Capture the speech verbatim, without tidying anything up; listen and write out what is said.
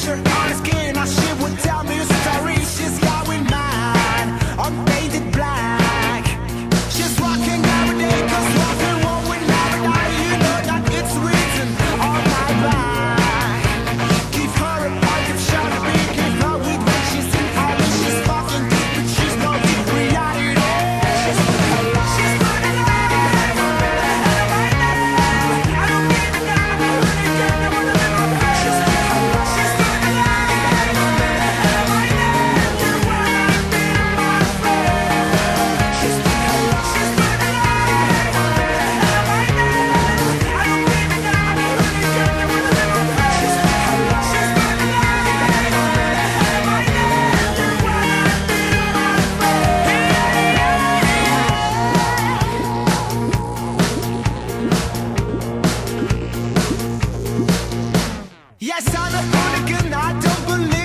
her on her skin, now she would tell me a story. She's going mad, I'm painted black. She's rocking every day, cause rock and roll will never die. You know that it's written on my back. Give her a bite of shot, beat, give her weed when she's in all. She's fucking deep, but she's no deep reality. She's she's putting it out. I don't give a damn, I really don't know what to do. She's she's putting it out. Right now, you wanna be my friend. She's she's putting it out. Right now, I don't give a damn, I really don't know what to do. She's she's putting it out. Right now, you wanna be my friend. Yes, I'm a hooligan, I don't believe